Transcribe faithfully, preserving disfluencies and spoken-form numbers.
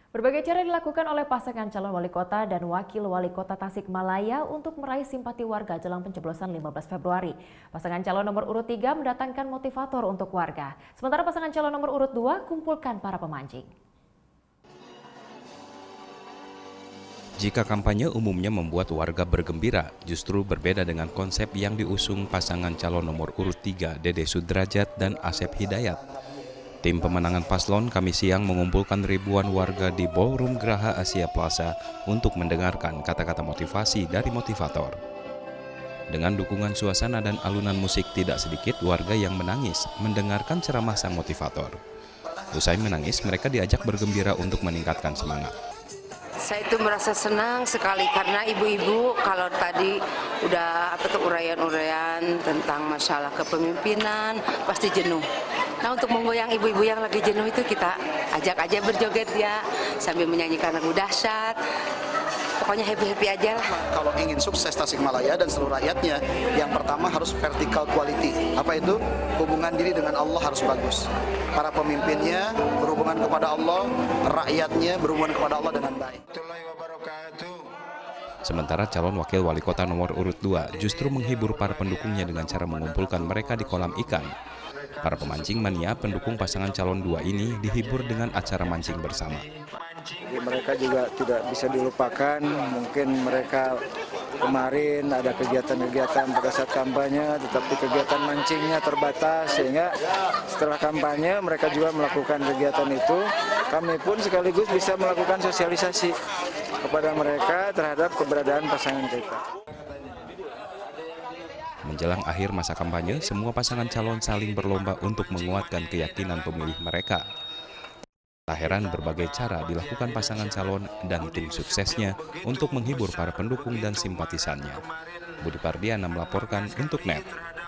Berbagai cara dilakukan oleh pasangan calon wali kota dan wakil wali kota Tasikmalaya untuk meraih simpati warga jelang pencoblosan lima belas Februari. Pasangan calon nomor urut tiga mendatangkan motivator untuk warga. Sementara pasangan calon nomor urut dua kumpulkan para pemancing. Jika kampanye umumnya membuat warga bergembira, justru berbeda dengan konsep yang diusung pasangan calon nomor urut tiga Dede Sudrajat dan Asep Hidayat. Tim pemenangan paslon Kamis siang mengumpulkan ribuan warga di Ballroom Geraha Asia Plaza untuk mendengarkan kata-kata motivasi dari motivator. Dengan dukungan suasana dan alunan musik, tidak sedikit warga yang menangis mendengarkan ceramah sang motivator. Usai menangis, mereka diajak bergembira untuk meningkatkan semangat. Saya itu merasa senang sekali karena ibu-ibu kalau tadi udah apa tuh uraian-uraian tentang masalah kepemimpinan pasti jenuh. Nah, untuk menggoyang ibu-ibu yang lagi jenuh itu kita ajak aja berjoget ya sambil menyanyikan lagu dahsyat. Pokoknya happy-happy aja lah. Kalau ingin sukses Tasikmalaya dan seluruh rakyatnya, yang pertama harus vertical quality. Apa itu? Hubungan diri dengan Allah harus bagus. Para pemimpinnya berhubungan kepada Allah, rakyatnya berhubungan kepada Allah dengan baik. Sementara calon wakil wali kota nomor urut dua justru menghibur para pendukungnya dengan cara mengumpulkan mereka di kolam ikan. Para pemancing mania pendukung pasangan calon dua ini dihibur dengan acara mancing bersama. Mereka juga tidak bisa dilupakan, mungkin mereka kemarin ada kegiatan-kegiatan pada saat kampanye, tetapi kegiatan mancingnya terbatas, sehingga setelah kampanye mereka juga melakukan kegiatan itu. Kami pun sekaligus bisa melakukan sosialisasi kepada mereka terhadap keberadaan pasangan kita. Menjelang akhir masa kampanye, semua pasangan calon saling berlomba untuk menguatkan keyakinan pemilih mereka. Tak heran berbagai cara dilakukan pasangan calon dan tim suksesnya untuk menghibur para pendukung dan simpatisannya. Budi Pardiana melaporkan untuk N E T.